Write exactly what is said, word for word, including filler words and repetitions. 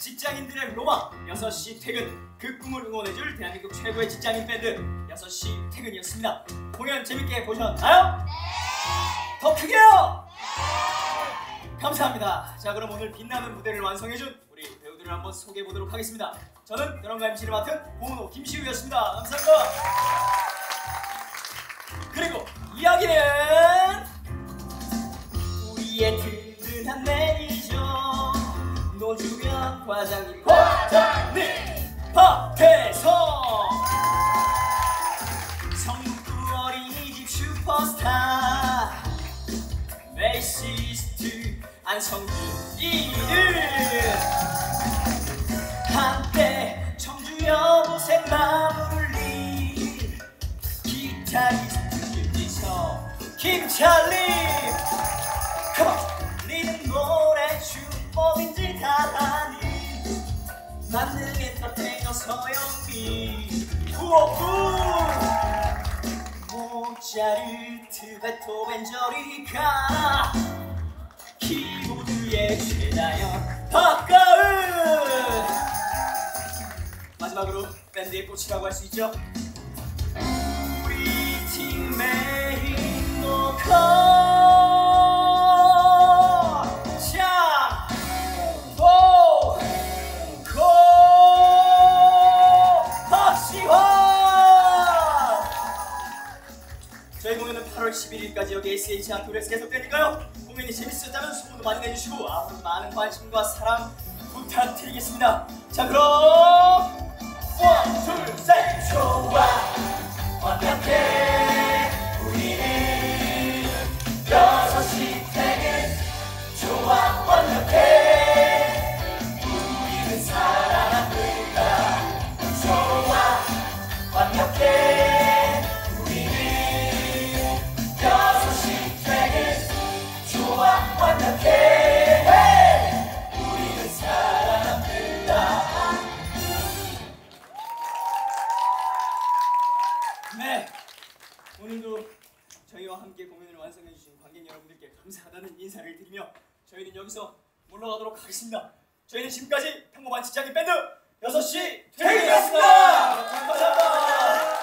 직장인들의 로망 여섯 시 퇴근, 그 꿈을 응원해줄 대한민국 최고의 직장인 밴드 여섯 시 퇴근이었습니다. 공연 재밌게 보셨나요? 네! 더 크게요! 네! 감사합니다. 자, 그럼 오늘 빛나는 무대를 완성해준 우리 배우들을 한번 소개해보도록 하겠습니다. 저는 드럼과 엠시를 맡은 고은호 김시우였습니다. 감사합니다. 그리고 이야기는 우리의 든든한 매니저 노주현 과장님 과장님 박태성 성북구 어린이집 슈퍼스타 베이시스트 안성기 이은 한때 청주 여고생 마음을 흘린 기타리스트 김지성 김찰리 리듬 노래 춤법인지 다 아닌 만능 엔터테이너 서영미 구호구 모차르트 베토벤 저리 가 키보드의 최다연 박가은 마지막으로 밴드의 꽃이라고 할 수 있죠. 우리 팀 메인 보컬 저희 공연은 팔월 십일일까지 여기 에스에이치 아트홀에서 계속되니까요. 공연이 재밌었다면 소문도 많이 내주시고 앞으로 많은 관심과 사랑 부탁드리겠습니다. 자, 그럼 원, 둘, 셋! 좋아 완벽해 우리는 여섯 시 퇴근 좋아 완벽해 우리는 사랑합니다. 좋아 완벽해 우리는 사랑합니다. 네, 오늘도 저희와 함께 공연을 완성해주신 관객 여러분들께 감사하다는 인사를 드리며 저희는 여기서 물러가도록 하겠습니다. 저희는 지금까지 평범한 직장인 밴드 여섯 시 퇴근이었습니다. 감사합니다.